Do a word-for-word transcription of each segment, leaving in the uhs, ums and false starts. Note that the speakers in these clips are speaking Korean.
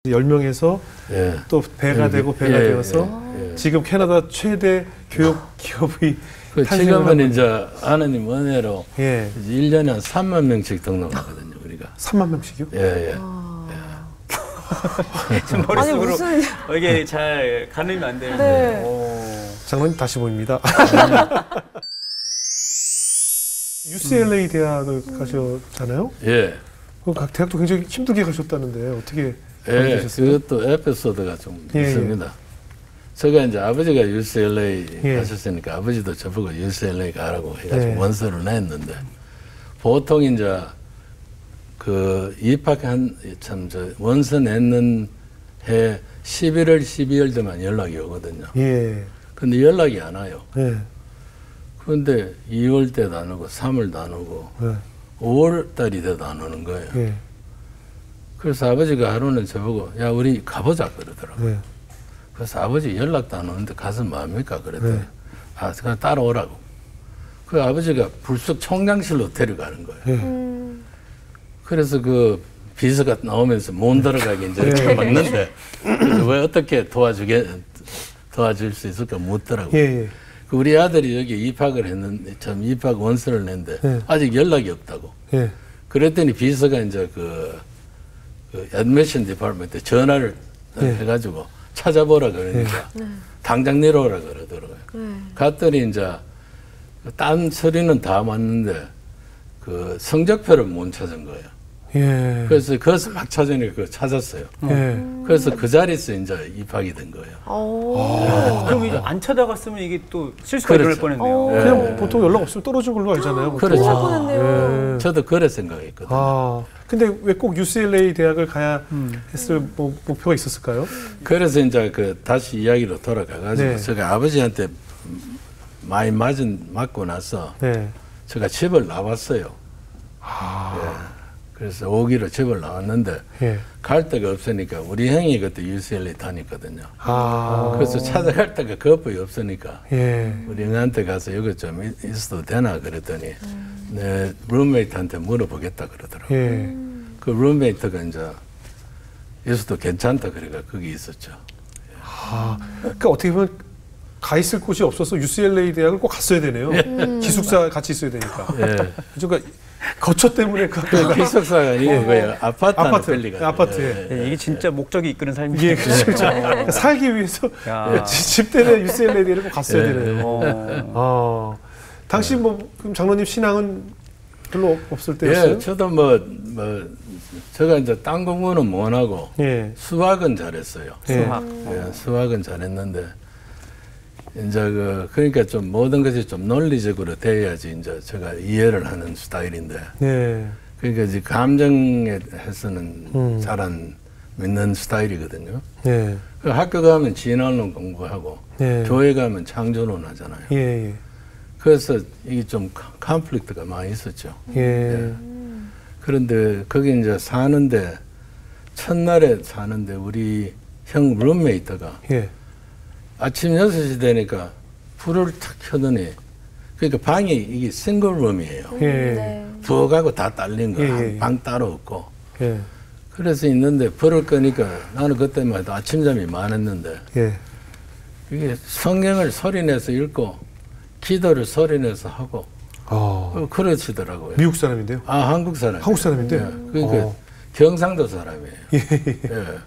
열 명에서 예. 또 배가 예. 되고 배가 예. 되어서 예. 예. 지금 캐나다 최대 교육 기업이 그 지금은 이제 하나님 은혜로 예. 이제 일 년에 한 삼만 명씩 등록하거든요, 우리가. 삼만 명씩이요? 예, 예. 좀 머릿속으로 아니, 무슨... 어, 이게 잘 가늠이 안 되는데. 네. 오. 장로님 다시 보입니다. 유씨엘에이 음. 대학을 가셨잖아요? 예. 그 대학도 굉장히 힘들게 가셨다는데 어떻게 예, 되셨어요? 그것도 에피소드가 좀 예, 있습니다. 예. 제가 이제 아버지가 유씨엘에이 예. 가셨으니까 아버지도 저보고 유씨엘에이 가라고 해가지고 예. 원서를 냈는데 보통 이제 그 입학한 참 저 원서 냈는 해 십일월, 십이월에만 연락이 오거든요. 예. 근데 연락이 안 와요. 예. 그런데 이월 때도 안 오고 삼월도 안 오고 예. 오월 달이 돼도 안 오는 거예요. 예. 그래서 아버지가 하루는 저보고 야 우리 가보자 그러더라고요. 예. 그래서 아버지 연락도 안 오는데 가서 뭐합니까 그랬더니 네. 아 그냥 따라오라고. 그 아버지가 불쑥 총장실로 데려가는 거예요. 예. 음. 그래서 그 비서가 나오면서 못 들어가게 이제 이렇게 막는데 그래서 왜 어떻게 도와주게 도와줄 수 있을까 묻더라고요. 예. 예. 그 우리 아들이 여기 입학을 했는데 참 입학 원서를 냈는데 예. 아직 연락이 없다고. 예. 그랬더니 비서가 이제 그, 그 admission department에 전화를 예. 해가지고 찾아보라 그러니까 네. 당장 내려오라 그러더라고요. 네. 갔더니 이제 딴 서류는 다 맞는데 그 성적표를 못 찾은 거예요. 예. 그래서 그것을 막 찾으니까 그걸 찾았어요. 예. 그래서 그 자리에서 이제 입학이 된 거예요. 오. 아, 그럼 이제 안 찾아갔으면 이게 또 실수가 그렇죠. 일어날 뻔했네요. 어. 예. 그냥 보통 연락 없으면 떨어진 걸로 알잖아요. 보통. 그렇죠. 와. 뻔했네요. 예. 저도 그래 생각했거든요. 아, 근데 왜 꼭 유씨엘에이 대학을 가야 음. 했을 뭐, 목표가 있었을까요? 그래서 이제 그 다시 이야기로 돌아가가지고 네. 제가 아버지한테 많이 맞은 맞고 나서 네. 제가 집을 나왔어요. 아, 예. 그래서 오기로 집을 나왔는데 예. 갈 데가 없으니까 우리 형이 그때 유씨엘에이 다녔거든요. 아, 그래서 찾아갈 데가 거의 없으니까 예. 우리 형한테 가서 여기 좀 있- 있어도 되나 그랬더니 내 룸메이트한테 물어보겠다 그러더라고요. 예. 그 룸메이트가 이제 있어도 괜찮다 그래가 거기 있었죠. 아, 그러니까 어떻게 보면 가 있을 곳이 없어서 유씨엘에이 대학을 꼭 갔어야 되네요. 기숙사 같이 있어야 되니까. 예. 그러니까 거처 때문에 그 학교가 기숙사가 아니고 거예요. 아파트 안에 아파트, 빌리가. 아파트에. 예, 이게 진짜 목적이 이끄는 삶이죠. 예, 그렇죠. 그렇죠. 그러니까 살기 위해서 야. 집 때문에 유씨엘에이 대학을 꼭 갔어야 예. 되네요. 어. 아, 당시 뭐 그럼 장로님 신앙은 별로 없을 때였어요? 예, 저도 뭐, 뭐, 제가 이제 딴 공부는 못 하고 예. 수학은 잘했어요. 예. 수학. 예, 수학은 잘했는데 이제 그 그러니까 좀 모든 것이 좀 논리적으로 돼야지 이제 제가 이해를 하는 스타일인데 예. 그러니까 이제 감정에 해서는 음. 잘 안 믿는 스타일이거든요. 예. 그 학교 가면 진화론 공부하고 예. 교회 가면 창조론 하잖아요. 예. 예. 그래서 이게 좀 컨플릭트가 많이 있었죠. 예. 그런데 거기 이제 사는데 첫날에 사는데 우리 형 룸메이트가 예. 아침 여섯 시 되니까 불을 탁 켜더니 그러니까 방이 이게 싱글룸이에요. 예. 네. 부엌하고 다 딸린 거. 예, 예, 예. 방 따로 없고. 예. 그래서 있는데 불을 끄니까 나는 그때만 해도 아침잠이 많았는데 예. 이게 성경을 소리내서 읽고 기도를 소리내서 하고 어. 어, 그러시더라고요. 미국 사람인데요? 아 한국 사람. 한국 사람인데? 그러니까 어. 경상도 사람이에요. 예.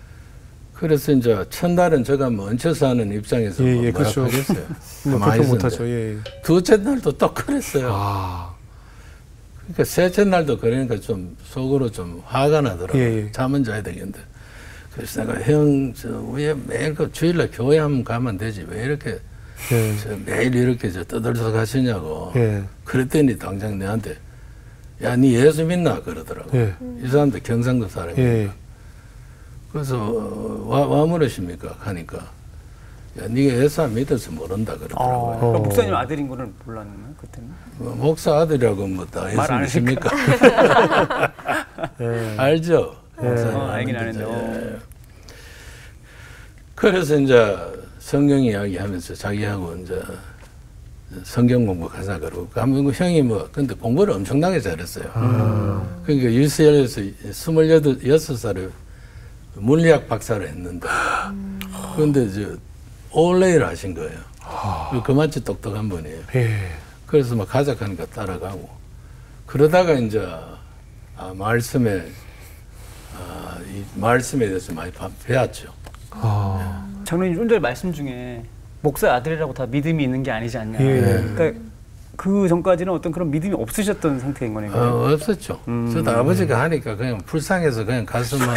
그래서 이제 첫날은 제가 뭐 얹혀서 하는 입장에서 예, 뭐 예, 뭐라 그렇죠. 하겠어요. 뭐 가만히 그렇게 있었는데. 못하죠. 예. 둘째 날도 또 그랬어요. 아. 그러니까 셋째 날도 그러니까 좀 속으로 좀 화가 나더라고요. 예, 예. 잠은 자야 되겠는데. 그래서 내가 형, 저, 왜 매일 그 주일날 교회 한번 가면 되지. 왜 이렇게 예. 저 매일 이렇게 저 떠들썩 하시냐고. 예. 그랬더니 당장 내한테 야, 니 예수 믿나? 그러더라고. 예. 이 사람도 경상도 사람이니까. 예. 그래서 어, 와, 와 물으십니까? 하니까 야, 니가 예수 안 믿어서 모른다 그러더라고요. 어. 그럼 목사님 아들인 거는 몰랐나요? 그때는? 뭐, 목사 아들이라고 뭐다 예수 말 안 믿습니까? 예. 알죠? 예. 목사님 어, 알긴 아는데. 아는데. 예. 그래서 이제 성경 이야기하면서 자기하고 이제 성경 공부 가자 그러고 한번 형이 뭐 근데 공부를 엄청나게 잘했어요. 아. 그러니까 유씨엘에서 스물여덟 살에 물리학 박사를 했는데 그런데 이제 올레이를 하신 거예요. 아. 그만치 똑똑한 분이에요. 예. 그래서 막 가작하니까 따라가고 그러다가 이제 아, 말씀에 아, 이 말씀에 대해서 많이 배웠죠. 아. 장로님 좀 전에 말씀 중에 목사 아들이라고 다 믿음이 있는 게 아니지 않냐. 예. 그러니까 그 전까지는 어떤 그런 믿음이 없으셨던 상태인 거네요. 어, 없었죠. 음. 저도 아버지가 하니까 그냥 불쌍해서 그냥 가서만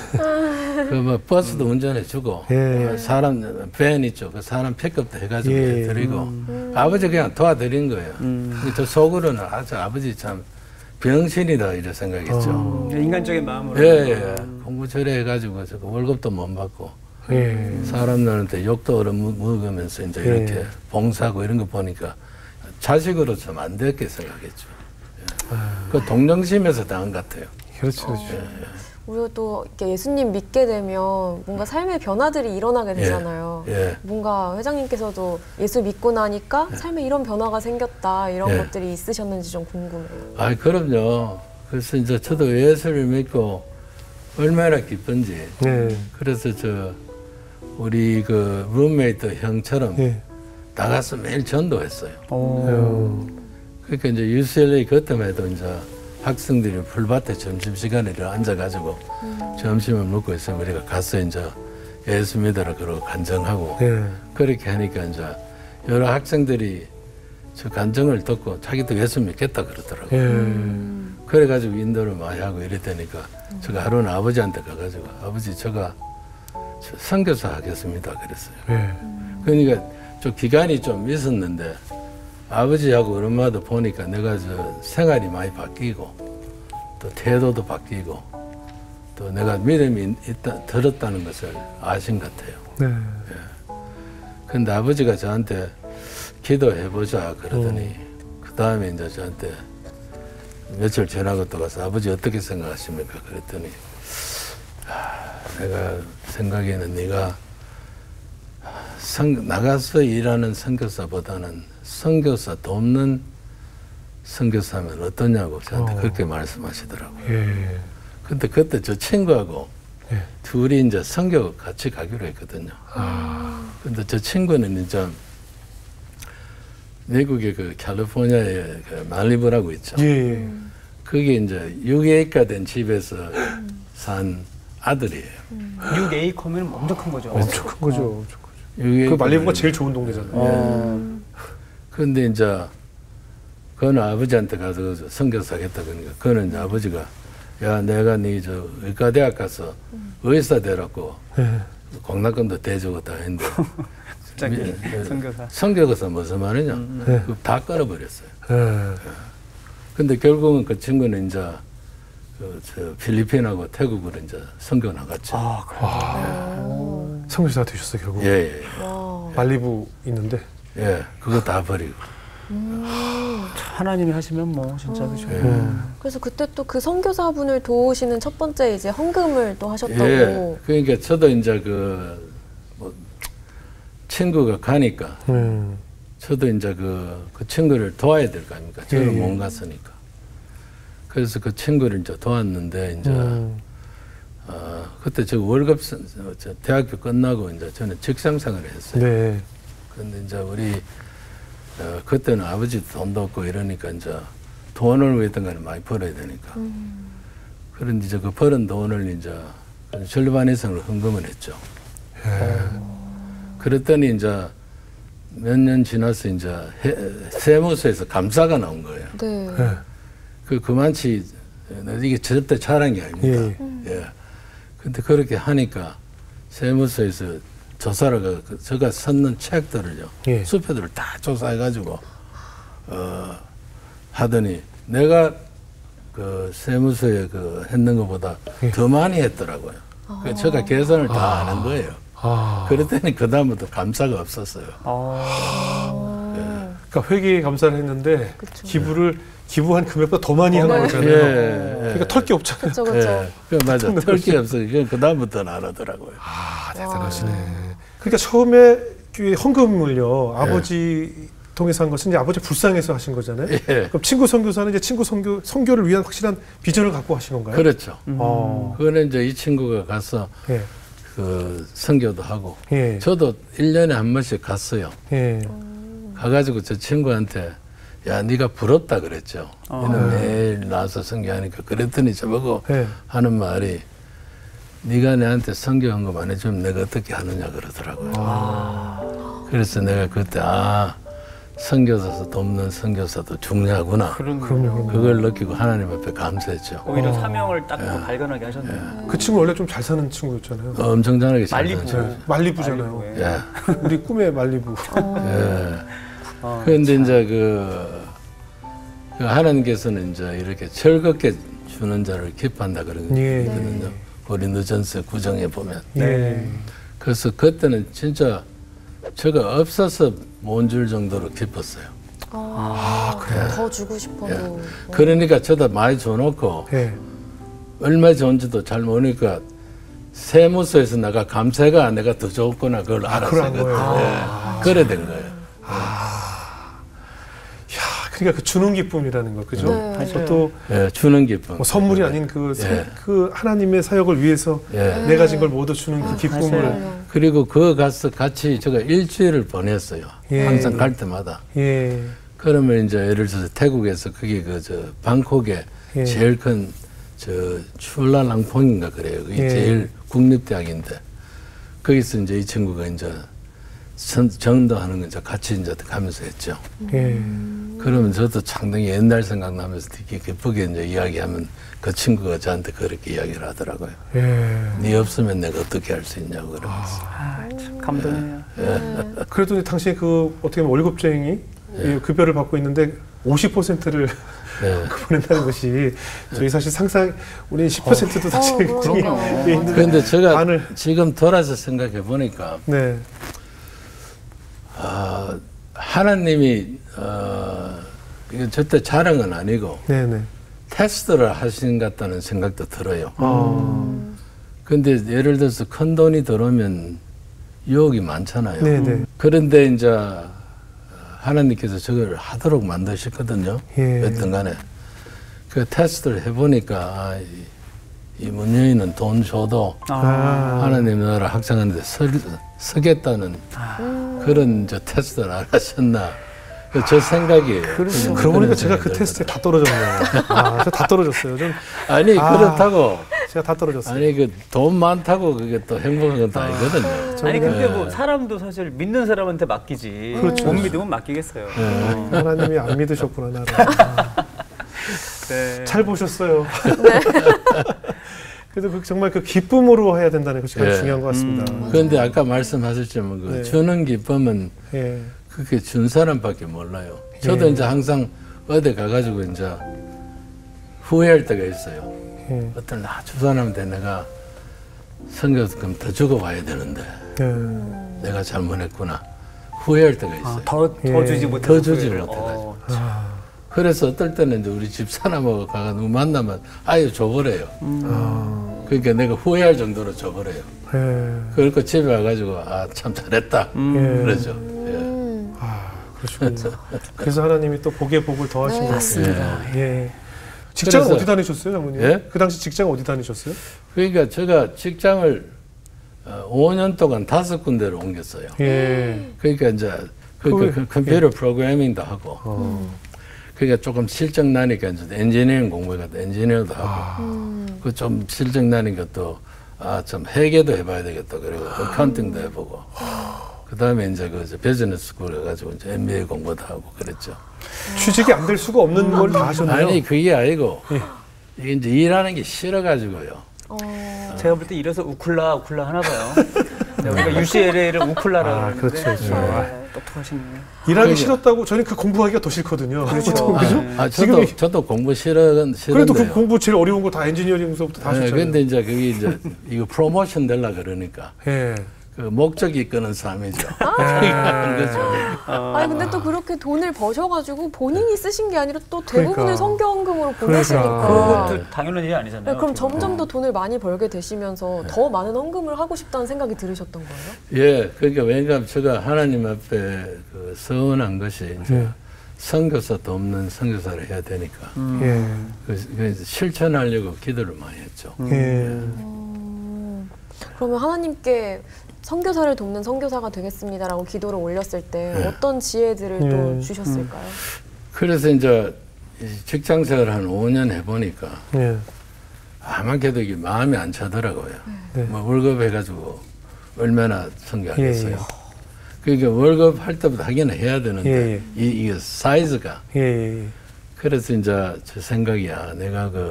그 뭐 버스도 운전해주고 예. 사람 밴 있죠. 그 사람 픽업도 해가지고 예. 드리고 음. 아버지 그냥 도와드린 거예요. 음. 근데 저 속으로는 아, 저 아버지 참 병신이다 이런 생각했죠. 어. 인간적인 마음으로. 예, 예. 공부 저래 해가지고 저 월급도 못 받고 예. 사람들한테 욕도 얻어 먹으면서 이제 예. 이렇게 봉사하고 이런 거 보니까 자식으로 좀 안 됐게 생각했죠. 예. 그 동정심에서 당한 것 같아요. 그렇죠, 그렇죠. 예, 예. 우리가 또 이렇게 예수님 믿게 되면 뭔가 삶의 변화들이 일어나게 되잖아요. 예, 예. 뭔가 회장님께서도 예수 믿고 나니까 삶에 이런 변화가 생겼다 이런 예. 것들이 있으셨는지 좀 궁금해요. 아, 그럼요. 그래서 이제 저도 예수를 믿고 얼마나 기쁜지. 예. 그래서 저 우리 그 룸메이트 형처럼 예. 나가서 매일 전도했어요. 어. 그러니까 이제 유씨엘에이 그때만 해도 이제 학생들이 풀밭에 점심시간에 앉아가지고 음. 점심을 먹고 있으면 우리가 가서 이제 예수 믿으라 그러고 간증하고 예. 그렇게 하니까 이제 여러 학생들이 저 간증을 듣고 자기도 예수 믿겠다 그러더라고요. 예. 음. 그래가지고 인도를 많이 하고 이랬다니까 음. 제가 하루는 아버지한테 가가지고 아버지 제가 저 선교사 하겠습니다 그랬어요. 예. 그러니까 좀 기간이 좀 있었는데 아버지하고 엄마도 보니까 내가 저 생활이 많이 바뀌고 또 태도도 바뀌고 또 내가 믿음이 있다, 들었다는 것을 아신 것 같아요. 네. 예. 근데 아버지가 저한테 기도해보자 그러더니 음. 그 다음에 이제 저한테 며칠 지나고 또 가서 아버지 어떻게 생각하십니까? 그랬더니 아, 내가 생각에는 네가 성, 나가서 일하는 선교사보다는 선교사 돕는 선교사면 어떠냐고 저한테 어. 그렇게 말씀하시더라고요. 예. 근데 그때 저 친구하고 예. 둘이 이제 선교 같이 가기로 했거든요. 아. 근데 저 친구는 이제 미국의 그 캘리포니아의 그 말리부라고 있죠. 예. 그게 이제 육 에이커 된 집에서 산 아들이에요. 육 에이커면 엄청 큰 거죠. 엄청 큰 거죠. 엄청 크죠. 육 그 말리부가 에이커를- 제일 좋은 동네잖아요. 어. 근데 이제 그는 아버지한테 가서 선교사 하겠다 그러니까 그는 이제 아버지가 야 내가 네 저 의과대학 가서 의사 되라고 예. 공락금도 대주고 다 했는데 갑자기 예, 선교사. 선교사 무슨 말이냐 네. 그거 다 끊어버렸어요. 예. 근데 결국은 그 친구는 이제 그 저 필리핀하고 태국으로 이제 선교 나갔죠. 아, 그래. 아. 선교사가 되셨어 결국. 예, 예, 와. 말리부 있는데. 예, 그거 다 버리고. 하나님이 하시면 뭐 진짜 그죠. 예. 음. 그래서 그때 또 그 선교사분을 도우시는 첫 번째 이제 헌금을 또 하셨다고. 예, 그러니까 저도 이제 그 뭐 친구가 가니까 음. 저도 이제 그, 그 친구를 도와야 될 거 아닙니까? 저는 예, 예. 못 갔으니까. 그래서 그 친구를 이제 도왔는데 이제 음. 어, 그때 저 월급 선- 저 대학교 끝나고 이제 저는 직장생활을 했어요. 네. 근데 이제 우리 어, 그때는 아버지 돈도 없고 이러니까 이제 돈을 위해서 간에 많이 벌어야 되니까. 음. 그런데 이제 그 벌은 돈을 이제 절반 이상을 헌금을 했죠. 예. 그랬더니 이제 몇 년 지나서 이제 해, 세무서에서 감사가 나온 거예요. 네. 예. 그 그만치 이게 절대 잘한 게 아닙니다. 예. 예. 근데 그렇게 하니까 세무서에서 조사를 가, 그 제가 썼는 책들을요, 예. 수표들을 다 조사해가지고 어, 하더니 내가 그 세무서에 그 했는 것보다 예. 더 많이 했더라고요. 그 제가 계산을 다 아는 거예요. 아. 그랬더니 그 다음부터 감사가 없었어요. 아. 그러니까 회계에 감사를 했는데 그쵸. 기부를 기부한 금액보다 더 많이 한 네. 거잖아요. 예. 그러니까 털 게 없잖아요. 그렇죠, 그렇죠. 예, 그 맞아. 털기 없어. 그 다음부터는 안 하더라고요. 아, 대단하시네. 그러니까 처음에 그 헌금을요, 아버지 통해서 한 것은 이제 아버지 불쌍해서 하신 거잖아요. 예. 그럼 친구 선교사는 이제 친구 선교 선교를 위한 확실한 비전을 갖고 하신 건가요? 그렇죠. 음. 어. 그거는 이제 이 친구가 가서 예. 그 선교도 하고 예. 저도 일 년에 한 번씩 갔어요. 예. 가가지고 저 친구한테 야 네가 부럽다 그랬죠. 아. 너는 매일 나와서 선교하니까 그랬더니 저보고 예. 하는 말이 네가 내한테 선교한 거 안 해주면 내가 어떻게 하느냐 그러더라고요. 아. 그래서 내가 그때 아 선교사도 돕는 선교사도 중요하구나. 그런 그럼요. 그걸 느끼고 하나님 앞에 감사했죠. 오히려 어. 사명을 딱 또 발견하게 하셨네요. 그 친구 원래 좀 잘 사는 친구였잖아요. 엄청 잘하게 잘 말리부. 사는 네. 말리부잖아요. 말리부에. 예. 우리 꿈의 말리부. 예. 어, 그런데 이제 그, 그 하나님께서는 이제 이렇게 즐겁게 주는 자를 기뻐한다 그러거든요. 예. 고린도전서 구정에 보면. 네. 그래서 그때는 진짜 제가 없어서 못 줄 정도로 기뻤어요. 아, 그래요? 더 주고 싶어도. 예. 그러니까 저도 많이 줘놓고 예. 얼마 좋은지도 잘 모르니까 세무서에서 내가 감세가 내가 더 좋구나 그걸 아, 알았어요. 그런 거예요. 그때. 아. 그래 된 거예요. 야, 그러니까 그 주는 기쁨이라는 거, 그죠? 네. 그것도 예, 주는 기쁨. 뭐 선물이 아닌 그, 사- 예. 그 하나님의 사역을 위해서 예. 내 가진 걸 모두 주는 그 기쁨을. 맞아요. 그리고 그 가서 같이 제가 일주일을 보냈어요. 예. 항상 갈 때마다. 예. 그러면 이제 예를 들어서 태국에서 그게 그 저 방콕에 예. 제일 큰 저 출라랑퐁인가 그래요. 그게 예. 제일 국립대학인데 거기서 이제 이 친구가 이제 선, 전도하는 거 이제 같이 이제 가면서 했죠. 예. 그러면 저도 상당히 옛날 생각나면서 되게 기쁘게 이제 이야기하면 그 친구가 저한테 그렇게 이야기를 하더라고요. 예. 네 없으면 내가 어떻게 할 수 있냐고 그러면서. 아, 참 감동이네요. 그래도 당시에 그 어떻게 보면 월급쟁이 예. 이 급여를 받고 있는데 오십 퍼센트를 네. 보낸다는 것이 저희 사실 상상 우리 십 퍼센트도 사실 어, 굉장히 그럼요. 예, 있는 그런데 제가 반을. 지금 돌아서 생각해 보니까 네. 아, 하나님이 어, 이거 절대 자랑은 아니고 네, 네. 테스트를 하신 것 같다는 생각도 들어요. 아. 근데 예를 들어서 큰 돈이 들어오면 유혹이 많잖아요. 네, 네. 그런데 이제 하나님께서 저걸 하도록 만드셨거든요. 예. 여튼 간에. 그 테스트를 해보니까 아, 이, 이 문여인은 돈 줘도 아. 하나님 나라 학생하는데 서, 서겠다는 그런 저 테스트를 안 하셨나. 그 저 생각이에요. 그러고 보니까 제가 그 테스트에 다 떨어졌네요. 아, 저 다 떨어졌어요. 좀 아니 아. 그렇다고 제가 다 떨어졌어요. 아니 그 돈 많다고 그게 또 행복한 건 다 아니거든요. 아니 근데 네. 뭐 사람도 사실 믿는 사람한테 맡기지 그렇죠. 못 믿으면 맡기겠어요. 어. 하나님이 안 믿으셨구나 나를. 아, 네. 잘 보셨어요. 그래도 그 정말 그 기쁨으로 해야 된다는 것이 가장 예. 중요한 것 같습니다. 음. 그런데 아까 말씀하셨지만 그 네. 주는 기쁨은 예. 그게 준 사람밖에 몰라요. 저도 예. 이제 항상 어디 가가지고 이제 후회할 때가 있어요. 예. 어떤 아주 사람한테 내가 성교금 더 주고 와야 되는데 예. 내가 잘못했구나 후회할 때가 있어요. 아, 더, 더 예. 주지 못해서 더 주지를 후회를. 못해가지고. 어. 아, 그래서 어떨 때는 이제 우리 집 사람하고 가가 누구 만나면 아예 줘버려요. 아, 그러니까 내가 후회할 정도로 줘버려요. 예. 그러니까 집에 와가지고 아 참 잘했다 예. 그러죠. 예. 음, 아, 그러시군요. 그래서 하나님이 또 복에 복을 더하신 네. 것 맞습니다. 예. 직장은 그래서- 어디 다니셨어요, 어머니? 예? 그 당시 직장 어디 다니셨어요? 그러니까 제가 직장을 어, 오 년 동안 다섯 군데로 옮겼어요. 예. 그러니까 이제 그러니까 그- 그 컴퓨터 프로그래밍도 하고 어. 그러니까 조금 실적 나니까 이제 엔지니어링 공부해가지고 엔지니어도 하고 아, 음, 그 좀 실적 나니까 또 아 참 회계도 해봐야 되겠다 그리고 어카운팅도 해보고 그 다음에 이제 그 이제 비즈니스 스쿨 해가지고 이제 엠비에이 공부도 하고 그랬죠. 취직이 안 될 수가 없는 걸 다 하셨네요. 아니 그게 아니고 예. 이게 이제 일하는 게 싫어가지고요. 어, 제가 볼 때 이래서 우쿨라 우쿨라 하나 봐요. 네, 우리가 유씨엘에이를 우쿨라라고 아, 그러는데 그렇죠, 그렇죠. 네, 똑똑하시네요. 일하기 그게- 싫었다고 저는 그 공부하기가 더 싫거든요. 그렇죠. 그죠? 네. 아 지금 저도 이- 저도 공부 싫어 싫은데요. 그래도 그 공부 제일 어려운 거 다 엔지니어링서부터 다 네, 하셨잖아요. 근데 이제 그게 이제 이거 프로모션 되려 그러니까 예. 그 목적이 이끄는 삶이죠. 아, 그렇죠. 아니 근데 또 그렇게 돈을 버셔가지고 본인이 쓰신 게 아니라 또 대부분을 그러니까. 성경금으로 보내시니까. 그것도 당연한 일이 아니잖아요. 네, 그럼 어떻게 점점 보면. 더 돈을 많이 벌게 되시면서 더 많은 헌금을 하고 싶다는 생각이 들으셨던 거예요? 예, 그러니까 왜냐하면 제가 하나님 앞에 그 서운한 것이 이제 네. 선교사도 없는 선교사를 해야 되니까 음. 예. 그래서 그래서 실천하려고 기도를 많이 했죠. 예. 음, 그러면 하나님께 선교사를 돕는 선교사가 되겠습니다라고 기도를 올렸을 때 네. 어떤 지혜들을 네. 또 주셨을까요? 그래서 이제 이 직장 생활 한 오 년 해보니까 예. 아마게도 이게 마음이 안 차더라고요. 네. 뭐 월급 해가지고 얼마나 선교하겠어요. 예, 예. 그러니까 월급 할 때부터 하기는 해야 되는데 예, 이, 이게 사이즈가 예. 예. 그래서 이제 제 생각이야 내가 그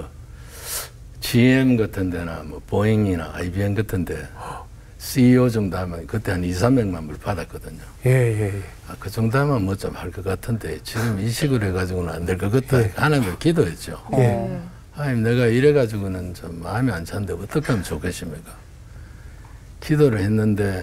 지엠 같은 데나 뭐 보잉이나 아이비엠 같은 데 씨이오 정도 하면 그때 한 이삼백만 불 받았거든요. 예, 예. 예. 아, 그 정도 하면 뭐 좀 할 것 같은데 지금 이 식으로 해가지고는 안 될 것 같다. 예. 하나님을 기도했죠. 예. 하나님 내가 이래가지고는 좀 마음이 안 찬데 어떻게 하면 좋겠습니까? 기도를 했는데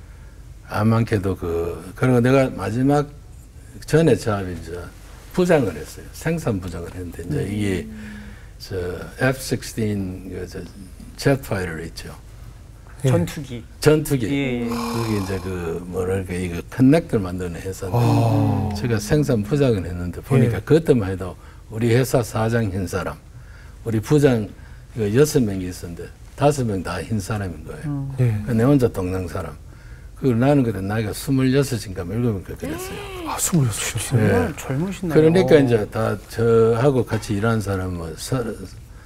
아만케도 그 그리고 내가 마지막 전에 저합이 이제 부장을 했어요. 생산 부장을 했는데 이제 이게 저 에프 십육 그저 제트파이터 있죠. 예. 전투기. 전투기. 예, 예. 그게 이제 그 뭐랄까 이거 커넥터를 만드는 회사인데 아. 제가 생산 부장을 했는데 보니까 예. 그때만 해도 우리 회사 사장 흰 사람, 우리 부장 이거 여섯 명이 있었는데 다섯 명 다 흰 사람인 거예요. 음. 예. 내 혼자 동양 사람. 그 나는 그래 나이가 스물여섯인가 일곱인가 그랬어요. 아, 스물여섯. 정말 예. 젊으시네요. 그러니까 이제 다 저하고 같이 일하는 사람 뭐 서른,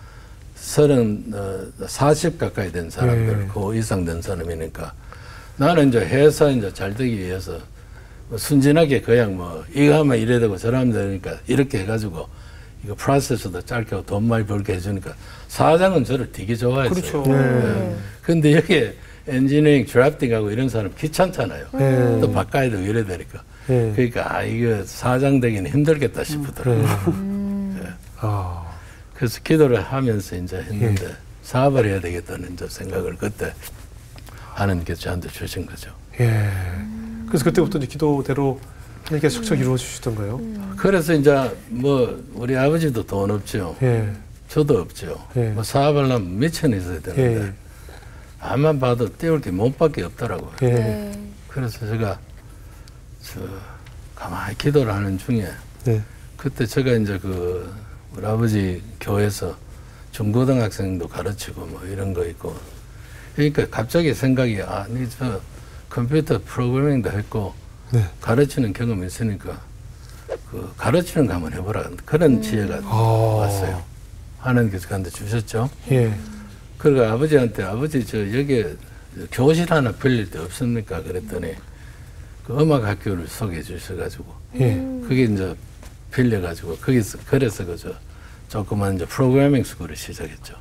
서른 어, 사십 가까이 된 사람들, 예. 그 이상 된 사람이니까 나는 이제 회사 이제 잘 되기 위해서 뭐 순진하게 그냥 뭐 이거 하면 이래야 되고 저러면 되니까 이렇게 해가지고 이거 프로세스도 짧게 하고 돈 많이 벌게 해주니까 사장은 저를 되게 좋아했어요. 그렇죠. 예. 근데 여기에 엔지니어링, 드래프팅하고 이런 사람 귀찮잖아요. 예. 또 바꿔야 되고 이래야 되니까. 예. 그러니까 아 이거 사장 되기는 힘들겠다 싶더라고요. 예. 아. 그래서 기도를 하면서 이제 했는데 사업을 해야 되겠다는 이제 생각을 그때 하나님께서 저한테 주신 거죠. 예. 그래서 그때부터 이제 기도대로 하나님께서 척척 이루어 주시던가요? 그래서 이제 뭐 우리 아버지도 돈 없죠. 예. 저도 없죠. 예. 뭐 사업하려면 미천 있어야 되는데 예. 암만 봐도 띄울 게 몸밖에 없더라고요. 예. 네. 그래서 제가 저 가만히 기도를 하는 중에 네. 그때 제가 이제 그 우리 아버지 교회에서 중고등학생도 가르치고 뭐 이런 거 있고 그러니까 갑자기 생각이 아, 니 저 컴퓨터 프로그래밍도 했고 네. 가르치는 경험이 있으니까 그 가르치는 거 한번 해보라 그런 지혜가 아. 왔어요. 하나님께서 저한테 주셨죠. 예. 그리고 아버지한테 아버지 저 여기에 교실 하나 빌릴 데 없습니까? 그랬더니 그 음악 학교를 소개해 주셔가지고 예. 그게 이제 빌려가지고 거기서 그래서 그저 조그만 이제 프로그래밍 스쿨을 시작했죠.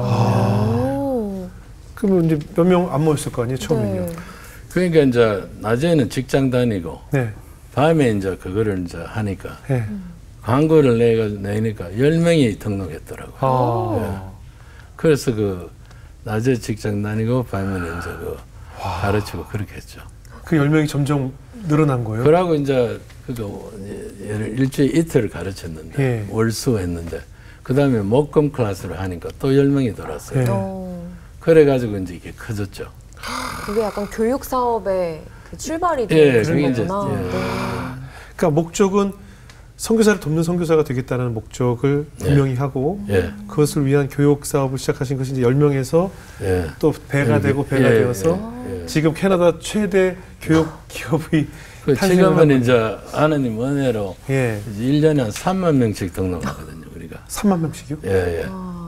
오. 그러면 이제 몇 명 안 모였을 거 아니에요, 처음에는요? 네. 그러니까 이제 낮에는 직장 다니고 네. 밤에 이제 그거를 이제 하니까 네. 광고를 내가 내니까 열 명이 등록했더라고요. 아. 그래서 그 낮에 직장 다니고 밤에는 이제 그 가르치고 그렇게 했죠. 그 열 명이 점점 늘어난 거예요? 그러고 이제 그거 예를 일주일 이틀 가르쳤는데 예. 월수 했는데 그 다음에 목금 클래스를 하니까 또 열 명이 들어왔어요. 예. 어. 그래가지고 이제 이게 커졌죠. 그게 약간 교육 사업의 그 출발이 예, 되는 그게 이제, 거구나. 예. 네. 그러니까 목적은 선교사를 돕는 선교사가 되겠다는 목적을 분명히 하고 예, 그것을 위한 교육 사업을 시작하신 것이 이제 열 명에서 예. 또 배가 예, 되고 배가 예, 되어서 예, 예. 지금 캐나다 최대 교육 기업이 그 탄생을 하고 지금은 이제 하나님 은혜로 예. 이제 일 년에 한 삼만 명씩 등록하거든요, 우리가. 삼만 명씩이요? 예, 예. 아.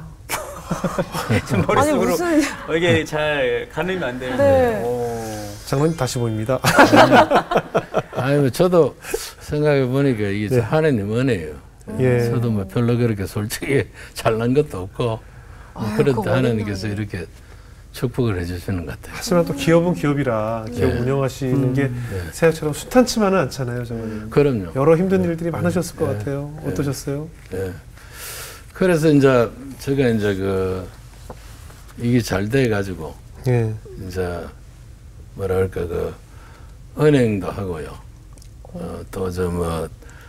지금 아니 머릿속으로 무슨 어, 이게 잘 가늠이 안 되는데. 네. 오. 장로님 다시 보입니다. 아니, 뭐 저도 생각해 보니까 이게 예. 하나님 은혜예요. 예. 저도 뭐 별로 그렇게 솔직히 잘난 것도 없고 뭐 아유, 그런데 그거 하나님께서 어렵네. 이렇게 축복을 해주시는 것 같아요. 하지만 또 기업은 기업이라 기업 네. 운영하시는 게 네. 생각처럼 순탄치만은 않잖아요, 장로님. 그럼요. 여러 힘든 일들이 많으셨을 것 네. 같아요. 네. 어떠셨어요? 예. 그래서 이제 제가 이제 그 이게 잘 돼 가지고 예. 이제 뭐랄까 그 은행도 하고요. 어, 또 저 뭐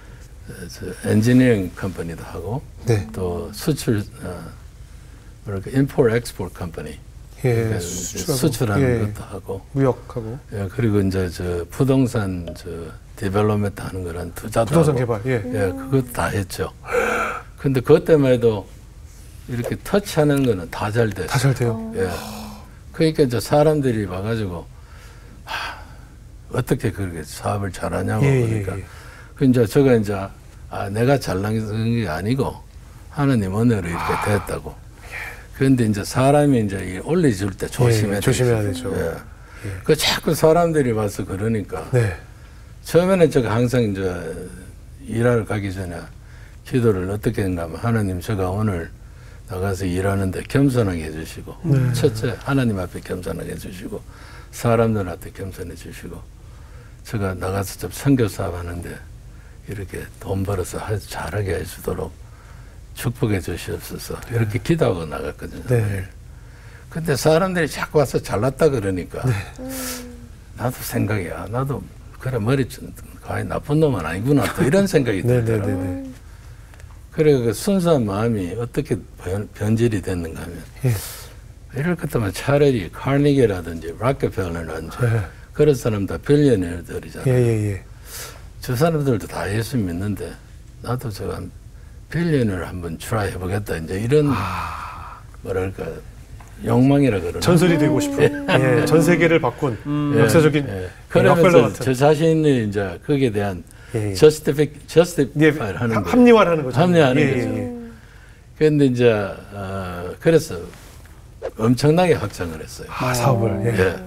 저 엔지니어링 컴퍼니도 하고 네. 또 수출 어, 뭐랄까 임포트 엑스포트 컴퍼니 예, 그러니까 수출하고, 수출하는 예, 것도 하고 무역하고 예, 그리고 이제 저 부동산 저 디벨롭먼트 하는 거란 투자도 부동산 하고, 개발. 예. 예, 그것도 다 했죠. 근데 그것 때문에 해도 이렇게 터치하는 거는 다 잘 됐어요. 다 잘 돼요. 예. 그러니까 이제 사람들이 와가지고 하, 어떻게 그렇게 사업을 잘하냐고 예, 그러니까 예, 예. 그 이제 제가 이제 아 내가 잘난 게 아니고 하나님 은혜로 이렇게 아. 됐다고. 그런데 이제 사람이 이제 올려줄 때 조심해야 예, 조심해야 되죠. 예. 예. 그 자꾸 사람들이 와서 그러니까 네. 처음에는 제가 항상 이제 일하러 가기 전에 기도를 어떻게 했는가 하면 하나님 제가 오늘 나가서 일하는데 겸손하게 해주시고 네. 첫째 하나님 앞에 겸손하게 해주시고 사람들한테 겸손해 주시고 제가 나가서 좀 선교 사업 하는데 이렇게 돈 벌어서 잘하게 해주도록 축복해 주시옵소서 이렇게 기도하고 나갔거든요. 네. 근데 사람들이 자꾸 와서 잘났다 그러니까 네. 나도 생각이야. 나도 그래 머리 가히 나쁜 놈은 아니구나 또 이런 생각이 네, 네, 들더라고요. 네, 네. 그래 그 순수한 마음이 어떻게 변, 변질이 됐는가 하면 예. 이럴 것 같으면 차라리 카니게라든지 락펠러라든지 네. 그런 사람 다 빌리언어들이잖아요. 예, 예, 예. 저 사람들도 다 예수 믿는데 나도 저거 한 빌리언을 한번 트라이 해보겠다 이제 이런 뭐랄까 욕망이라 그러나 전설이 되고 싶은 예, 전 세계를 바꾼 음. 예, 역사적인 예. 락펠러 그러면서 같은. 저 자신이 이제 거기에 대한 예, 예. 저스티피 예, 저스티파이 하는 합- 거 합리화를 하는 거죠. 합리화하는 예, 거죠. 예, 예. 그런데 이제 어, 그래서 엄청나게 확장을 했어요. 아, 사업을. 예. 예.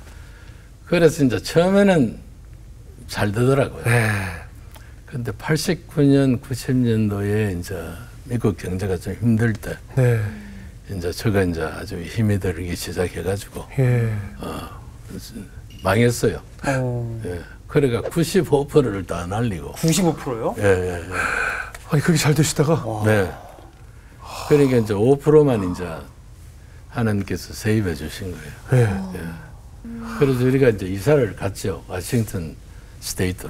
그래서 이제 처음에는 잘 되더라고요. 예. 근데 팔십구 년, 구십 년도에 이제 미국 경제가 좀 힘들 때 네. 이제 제가 이제 아주 힘이 들기 시작해가지고 예. 어, 망했어요. 어. 예. 그래가 구십오 퍼센트를 다 날리고. 구십오 퍼센트요? 예, 예, 예. 아니 그렇게 잘 되시다가 네. 그러니까 이제 오 퍼센트만 이제 하나님께서 세입해 주신 거예요. 예. 예. 그래서 우리가 이제 이사를 갔죠. 워싱턴 스테이트로.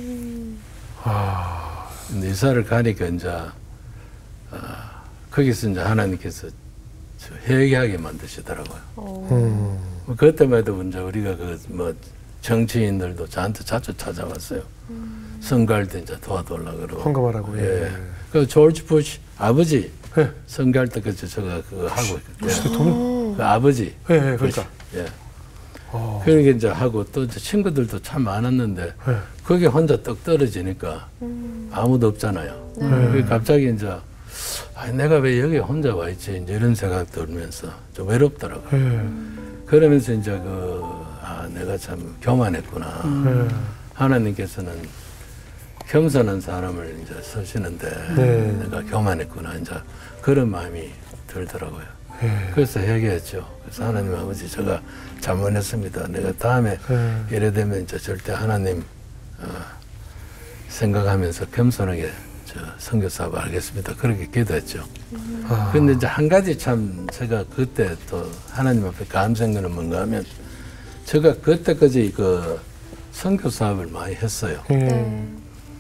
아, 근데 이사를 가니까 이제 어, 거기서 이제 하나님께서 저 회개하게 만드시더라고요. 음, 뭐 그것 때문에 이제 우리가 그 뭐 정치인들도 저한테 자주 찾아왔어요. 선거할 때 이제 도와달라고 그러고. 헌금하라고. 예. 예. 그 조지 부시 아버지 예. 선거할 때 그저 제가 그거 하고 부시 있거든요. 대통령. 그 아버지. 예, 예, 그러니까. 예. 어. 그러게 이제 하고 또 이제 친구들도 참 많았는데 예. 거기 혼자 떡 떨어지니까 아무도 없잖아요. 네. 그래서 갑자기 이제 아, 내가 왜 여기 혼자 와 있지 이제 이런 생각 들면서 좀 외롭더라고요. 예. 그러면서 이제 그 아, 내가 참 교만했구나. 예. 하나님께서는 겸손한 사람을 이제 쓰시는데 네. 내가 교만했구나 이제 그런 마음이 들더라고요. 예. 그래서 회개했죠. 그래서 하나님 아버지 제가 잘못했습니다. 내가 다음에 예. 이래 되면 이제 절대 하나님 어, 생각하면서 겸손하게 저 선교 사업을 하겠습니다. 그렇게 기도했죠. 아. 그런데 이제 한 가지 참 제가 그때 또 하나님 앞에 감사한 거는 뭔가 하면 제가 그때까지 그 선교 사업을 많이 했어요. 예. 네.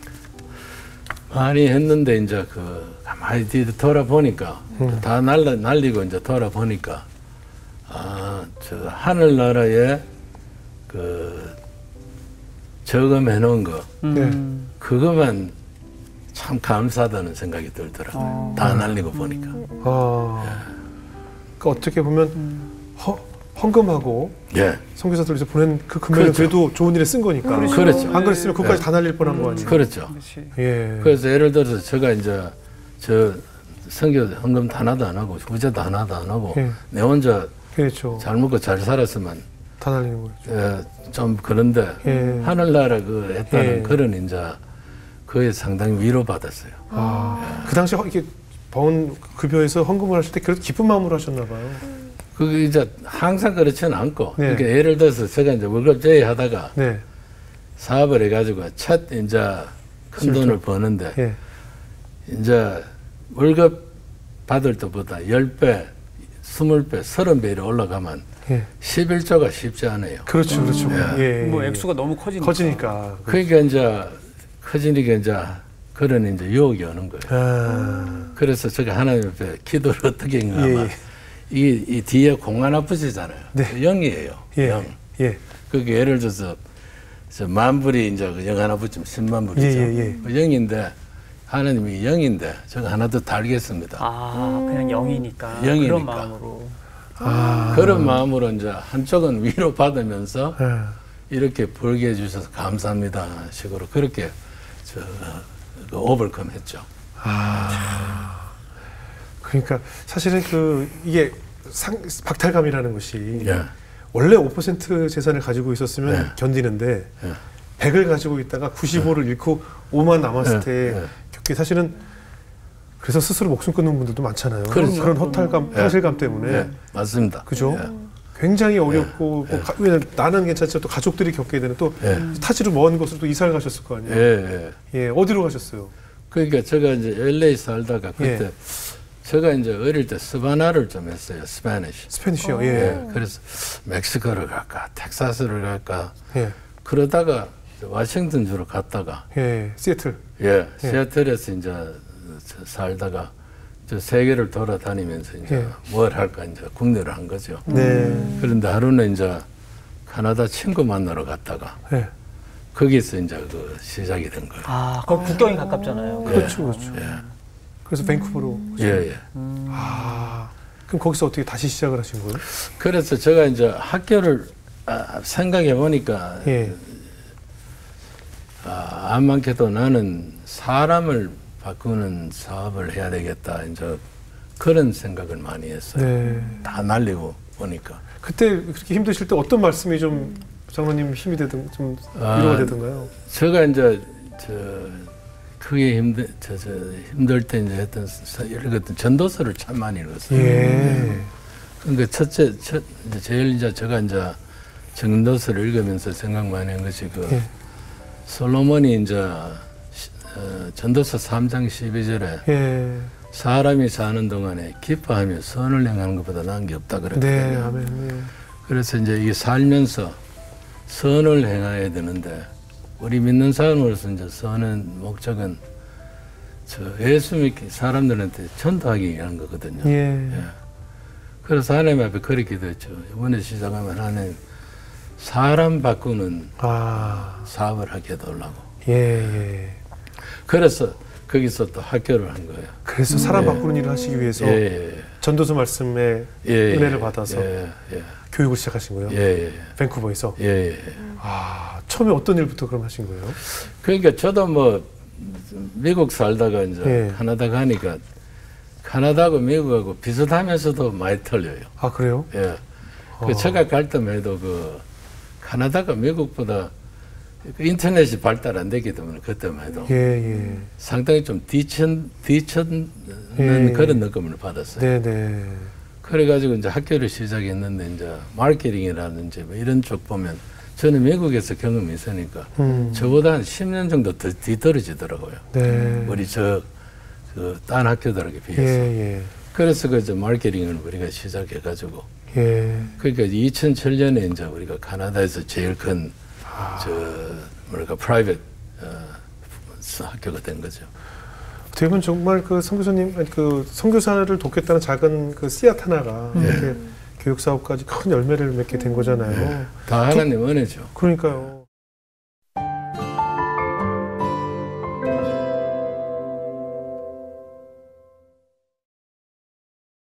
많이 했는데 이제 그 가만히 뒤 돌아보니까 음. 다 날라, 날리고 이제 돌아보니까 아, 저 하늘나라에 그 저금해 놓은 거 음. 그것만 참 감사하다는 생각이 들더라고요. 어. 다 날리고 보니까. 아. 그러니까 어떻게 보면 허, 헌금하고 예. 선교사들 이제 보낸 그 금액은 그렇죠. 그래도 좋은 일에 쓴 거니까. 그렇죠. 그렇죠. 안 그랬으면 그것까지 예. 다 날릴 뻔한 거 아니에요. 그렇죠. 그렇지. 예. 그래서 예를 들어서 제가 이제 저 선교 헌금 하나도 안 하고 후제도 하나도 안 하고 예. 내 혼자 그렇죠. 잘 먹고 잘 살았으면 다 날리는 거죠. 예, 좀 그런데 예. 하늘나라 그 했다는 예. 그런 이제 그에 상당히 위로받았어요. 아, 그 당시 이렇게 번 급여에서 헌금을 하실 때 그래도 기쁜 마음으로 하셨나 봐요. 그게 이제 항상 그렇지는 않고 네. 그러니까 예를 들어서 제가 이제 월급 제의하다가 네. 사업을 해가지고 첫 이제 큰 실전. 돈을 버는데 예. 이제 월급 받을 때보다 열 배, 스물 배, 서른 배 이렇게 올라가면 예. 십일조가 쉽지 않아요. 그렇죠, 그렇죠. 예. 예. 뭐 액수가 너무 커지니까. 커지니까. 그러니까 이제 커지니까 이제 그런 이제 유혹이 오는 거예요. 아. 그래서 제가 하나님 앞에 기도를 어떻게 했냐면 예, 예. 이, 이 뒤에 공 하나 붙이잖아요. 네. 영이에요. 예. 영. 예. 그게 예를 들어서 저 만 불이 이제 그 영 하나 붙이면 십만 불이죠. 예, 예, 예. 그 영인데 하나님이 영인데 제가 하나 더 달겠습니다. 아, 그냥 영이니까. 영이니까. 그런 마음으로. 아. 그런 마음으로 이제 한쪽은 위로 받으면서 아. 이렇게 벌게 해주셔서 감사합니다 식으로 그렇게 저 그 오버컴 했죠. 아. 그러니까 사실은 그 이게 상, 박탈감이라는 것이 예. 원래 오 퍼센트 재산을 가지고 있었으면 예. 견디는데 예. 백을 가지고 있다가 구십오를 잃고 오만 남았을 예. 때 예. 겪기 사실은 그래서 스스로 목숨 끊는 분들도 많잖아요. 그렇죠. 그런 허탈감, 예. 상실감 때문에. 예. 맞습니다. 그죠? 예. 굉장히 어렵고 예. 뭐 가, 왜냐면 나는 괜찮지만 또 가족들이 겪게 되는 또 예. 타지로 먼 곳으로 또 이사를 가셨을 거 아니에요. 예. 예. 예, 어디로 가셨어요? 그러니까 제가 이제 엘에이 살다가 그때 예. 제가 이제 어릴 때 스바나를 좀 했어요. 스페니쉬. 스페니쉬요. 오. 예. 예. 그래서 멕시코를 갈까, 텍사스를 갈까. 예. 그러다가 워싱턴 주로 갔다가 예. 시애틀. 예, 시애틀에서 이제 저 살다가 저 세계를 돌아다니면서 이제 예. 뭘 할까 이제 국내를 한 거죠. 네. 그런데 하루는 이제 카나다 친구 만나러 갔다가 예. 거기서 이제 그 시작이 된 거예요. 아, 거기 국경이 가깝잖아요. 그렇죠, 그렇죠. 예, 그래서 밴쿠버로. 예, 예. 아. 그럼 거기서 어떻게 다시 시작을 하신 거예요? 그래서 제가 이제 학교를 아, 생각해 보니까 예. 아, 안 많게도 나는 사람을 바꾸는 사업을 해야 되겠다. 이제 그런 생각을 많이 했어요. 네. 다 날리고 보니까. 그때 그렇게 힘드실 때 어떤 말씀이 좀 장로님 힘이 되든 좀 위로가 아, 되던가요? 제가 이제 저 크게 힘들 저, 저 힘들 때 이제 했던 서- 읽었던 전도서를 참 많이 읽었어요. 예. 그러니까 첫째 첫 이제 제일 이제 제가 이제 전도서를 읽으면서 생각 많이 한 것이 그 예. 솔로몬이 이제 시- 어, 전도서 삼 장 십이 절에 예. 사람이 사는 동안에 기뻐하며 선을 행하는 것보다 나은 게 없다 그랬거든요. 네. 아멘. 예. 그래서 이제 이 살면서 선을 행해야 되는데 우리 믿는 사람으로서 이제 선의 목적은 저 예수 믿기 사람들한테 전도하기 위한 거거든요. 예. 예. 그래서 하나님 앞에 그렇게 기도했죠. 이번에 시작하면 하나님 사람 바꾸는 아. 사업을 하게 해달라고. 예. 예. 그래서 거기서 또 학교를 한 거예요. 그래서 사람 예. 바꾸는 일을 하시기 위해서 예, 예, 전도서 말씀에 예, 예, 은혜를 받아서 예, 예, 교육을 시작하신 거예요? 예, 예, 밴쿠버에서. 예, 예. 아, 처음에 어떤 일부터 그럼 하신 거예요? 그러니까 저도 뭐 미국 살다가 이제 예. 캐나다 가니까 캐나다하고 미국하고 비슷하면서도 많이 틀려요. 아, 그래요? 예. 어. 그 제가 갈 때에도 그 캐나다가 미국보다 그 인터넷이 발달 안 되기 때문에 그때만 해도 예, 예. 상당히 좀 뒤천 뒤천는 예. 그런 느낌을 받았어요. 네, 네. 그래가지고 이제 학교를 시작했는데 이제 마케팅이라든지 뭐 이런 쪽 보면 저는 미국에서 경험이 있으니까 음. 저보다 한 십 년 정도 더 뒤떨어지더라고요. 네. 우리 저 그 딴 학교들에게 비해서. 예, 예. 그래서 그 이제 마케팅을 우리가 시작해가지고 예. 그러니까 이천칠 년에 이제 우리가 캐나다에서 제일 큰 저 뭐랄까 프라이빗 어, 학교가 된 거죠. 어떻게 보면 정말 그 선교사님, 아니, 그 선교사를 돕겠다는 작은 그 씨앗 하나가 예. 이렇게 교육 사업까지 큰 열매를 맺게 된 거잖아요. 다 하나님 은혜죠. 그러니까요.